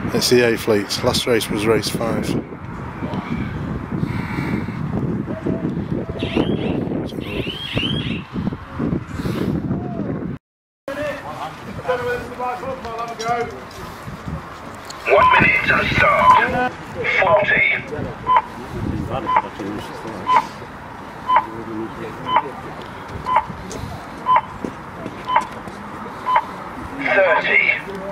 It's the A fleet. Last race was race 5. One minute to start. 40. 30.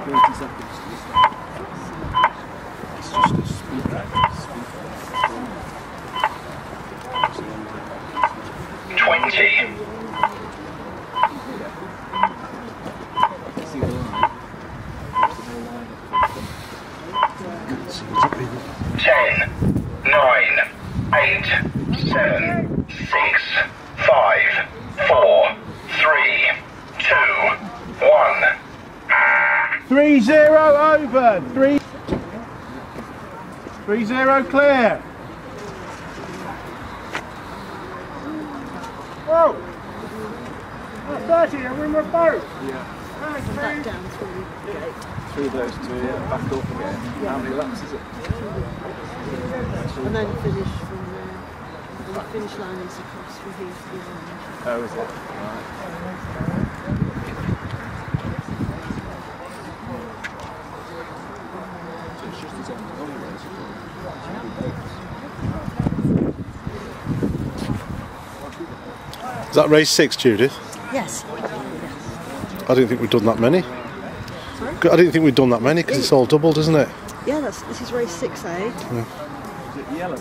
20. 10, 9, 8, 7, 6, 5, 4, 3, 2, 1. 3-0 over. 3-0 clear. Whoa! That's 30, and we're both. Yeah. Back down through the gate. Through those two, yeah, back up again. Yeah. How many laps is it? And then finish from there. And the finish line is across from here to the end. Oh, is it? Right. So it's just as long as Is that race 6, Judith? Yes. I didn't think we'd done that many. Sorry? I didn't think we'd done that many because it's all doubled, isn't it? Yeah, this is race 6A. Is it yellow?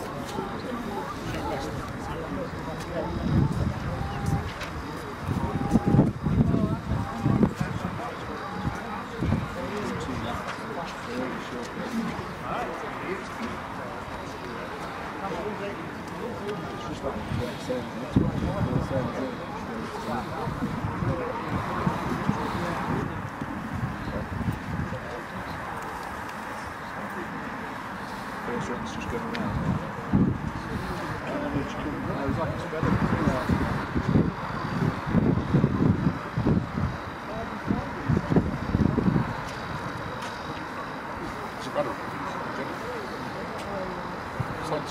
First one's just going around. It was like a spreader. It's a rudder. It's like